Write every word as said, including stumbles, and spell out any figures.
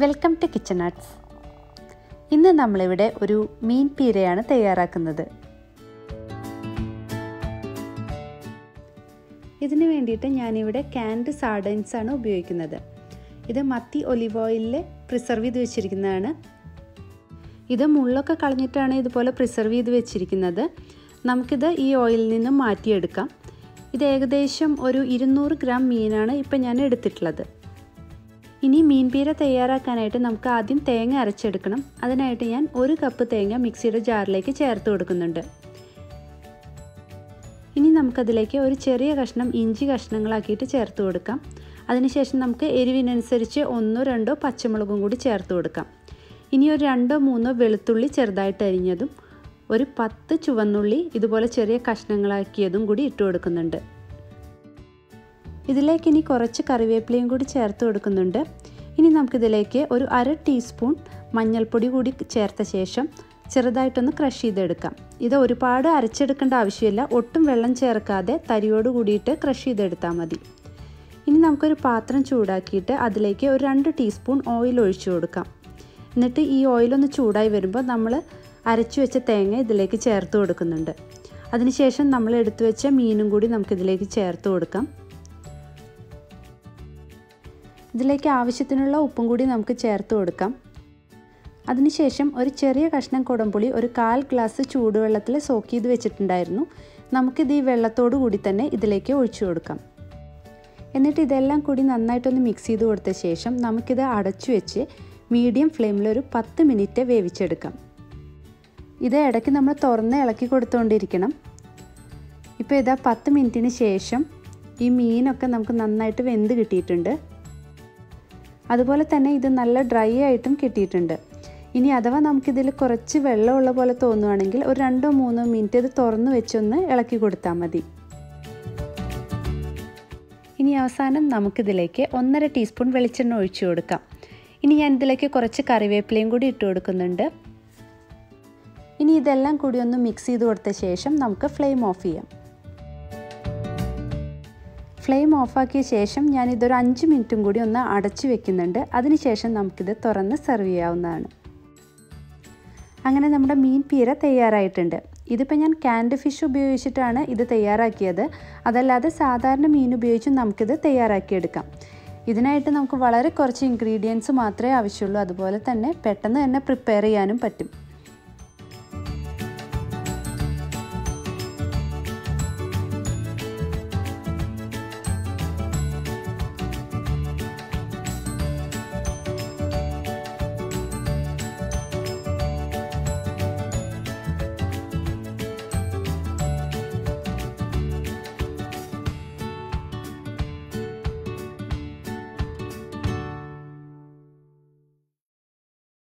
Welcome to kitchen arts. ഇന്ന് നമ്മളിവിടെ ഒരു മീൻ പീരയാണ് തയ്യാറാക്കുന്നത്. ഇതിന് വേണ്ടിയിട്ട് ഞാനിവിടെ ക്യാൻഡ് സാർഡൈൻസ് ആണ് ഉപയോഗിക്കുന്നത്. ഇത് മത്തി ഒലിവ് ഓയിലിൽ പ്രിസർവ് ചെയ്ത് വെച്ചിരിക്കുന്നതാണ്. ഇത് മുള്ളൊക്കെ കളഞ്ഞിട്ടാണ് ഇതുപോലെ പ്രിസർവ് ചെയ്ത് വെച്ചിരിക്കുന്നത്. നമുക്കിത് ഈ ഓയിലിൽ നിന്നും മാറ്റിയെടുക്കാം. ഇത് ഏകദേശം ഒരു ഇരുന്നൂറ് ഗ്രാം മീനാണ് ഇപ്പം ഞാൻ എടുത്തിട്ടുള്ളത്. ഇനി മീൻ പീര തയ്യാറാക്കാനായിട്ട് നമുക്ക് ആദ്യം തേങ്ങ അരച്ചെടുക്കണം. അതിനായിട്ട് ഞാൻ ഒരു കപ്പ് തേങ്ങ മിക്സിയുടെ ജാറിലേക്ക് ചേർത്ത് കൊടുക്കുന്നുണ്ട്. ഇനി നമുക്കതിലേക്ക് ഒരു ചെറിയ കഷ്ണം ഇഞ്ചി കഷ്ണങ്ങളാക്കിയിട്ട് ചേർത്ത് കൊടുക്കാം. അതിനുശേഷം നമുക്ക് എരിവിനനുസരിച്ച് ഒന്നോ രണ്ടോ പച്ചമുളകും കൂടി ചേർത്ത് കൊടുക്കാം. ഇനി ഒരു രണ്ടോ മൂന്നോ വെളുത്തുള്ളി ചെറുതായിട്ട് അരിഞ്ഞതും ഒരു പത്ത് ചുവന്നുള്ളി ഇതുപോലെ ചെറിയ കഷ്ണങ്ങളാക്കിയതും കൂടി ഇട്ട് കൊടുക്കുന്നുണ്ട്. ഇതിലേക്ക് ഇനി കുറച്ച് കറിവേപ്പിലയും കൂടി ചേർത്ത് കൊടുക്കുന്നുണ്ട്. ഇനി നമുക്കിതിലേക്ക് ഒരു അര ടീസ്പൂൺ മഞ്ഞൾപ്പൊടി കൂടി ചേർത്ത ശേഷം ചെറുതായിട്ടൊന്ന് ക്രഷ് ചെയ്തെടുക്കാം. ഇത് ഒരുപാട് അരച്ചെടുക്കേണ്ട ആവശ്യമില്ല. ഒട്ടും വെള്ളം ചേർക്കാതെ തരിയോട് കൂടിയിട്ട് ക്രഷ് ചെയ്തെടുത്താൽ മതി. ഇനി നമുക്കൊരു പാത്രം ചൂടാക്കിയിട്ട് അതിലേക്ക് ഒരു രണ്ട് ടീസ്പൂൺ ഓയിൽ ഒഴിച്ചു കൊടുക്കാം. എന്നിട്ട് ഈ ഓയിലൊന്ന് ചൂടായി വരുമ്പോൾ നമ്മൾ അരച്ചു വെച്ച തേങ്ങ ഇതിലേക്ക് ചേർത്ത് കൊടുക്കുന്നുണ്ട്. അതിനുശേഷം നമ്മൾ എടുത്തു വെച്ച മീനും കൂടി നമുക്കിതിലേക്ക് ചേർത്ത് കൊടുക്കാം. ഇതിലേക്ക് ആവശ്യത്തിനുള്ള ഉപ്പും കൂടി നമുക്ക് ചേർത്ത് കൊടുക്കാം. അതിനുശേഷം ഒരു ചെറിയ കഷ്ണം കുടംപുളി ഒരു കാൽ ഗ്ലാസ് ചൂടുവെള്ളത്തിൽ സോക്ക് ചെയ്ത് വെച്ചിട്ടുണ്ടായിരുന്നു. നമുക്കിത് ഈ വെള്ളത്തോടു കൂടി തന്നെ ഇതിലേക്ക് ഒഴിച്ചു കൊടുക്കാം. എന്നിട്ട് ഇതെല്ലാം കൂടി നന്നായിട്ടൊന്ന് മിക്സ് ചെയ്ത് കൊടുത്ത ശേഷം നമുക്കിത് അടച്ചു വെച്ച് മീഡിയം ഫ്ലെയിമിൽ ഒരു പത്ത് മിനിറ്റ് വേവിച്ചെടുക്കാം. ഇത് ഇടയ്ക്ക് നമ്മൾ തുറന്ന് ഇളക്കി കൊടുത്തുകൊണ്ടിരിക്കണം. ഇപ്പോൾ ഇതാ പത്ത് മിനിറ്റിന് ശേഷം ഈ മീനൊക്കെ നമുക്ക് നന്നായിട്ട് വെന്ത് കിട്ടിയിട്ടുണ്ട്. അതുപോലെ തന്നെ ഇത് നല്ല ഡ്രൈ ആയിട്ടും കിട്ടിയിട്ടുണ്ട്. ഇനി അഥവാ നമുക്കിതിൽ കുറച്ച് വെള്ളമുള്ള പോലെ തോന്നുവാണെങ്കിൽ ഒരു രണ്ടോ മൂന്നോ മിനിറ്റ് ഇത് തുറന്ന് വെച്ചൊന്ന് ഇളക്കി കൊടുത്താൽ മതി. ഇനി അവസാനം നമുക്കിതിലേക്ക് ഒന്നര ടീസ്പൂൺ വെളിച്ചെണ്ണ ഒഴിച്ചു കൊടുക്കാം. ഇനി ഞാൻ ഇതിലേക്ക് കുറച്ച് കറിവേപ്പിലയും കൂടി ഇട്ട് കൊടുക്കുന്നുണ്ട്. ഇനി ഇതെല്ലാം കൂടി ഒന്ന് മിക്സ് ചെയ്ത് കൊടുത്ത ശേഷം നമുക്ക് ഫ്ലെയിം ഓഫ് ചെയ്യാം. ഫ്ലെയിം ഓഫാക്കിയ ശേഷം ഞാനിതൊരു അഞ്ച് മിനിറ്റും കൂടി ഒന്ന് അടച്ചു വെക്കുന്നുണ്ട്. അതിനുശേഷം നമുക്കിത് തുറന്ന് സെർവ് ചെയ്യാവുന്നതാണ്. അങ്ങനെ നമ്മുടെ മീൻ പീര തയ്യാറായിട്ടുണ്ട്. ഇതിപ്പോൾ ഞാൻ ക്യാൻഡ് ഫിഷ് ഉപയോഗിച്ചിട്ടാണ് ഇത് തയ്യാറാക്കിയത്. അതല്ലാതെ സാധാരണ മീൻ ഉപയോഗിച്ചും നമുക്കിത് തയ്യാറാക്കിയെടുക്കാം. ഇതിനായിട്ട് നമുക്ക് വളരെ കുറച്ച് ഇൻഗ്രീഡിയൻസ് മാത്രമേ ആവശ്യമുള്ളൂ. അതുപോലെ തന്നെ പെട്ടെന്ന് തന്നെ പ്രിപ്പയർ ചെയ്യാനും പറ്റും.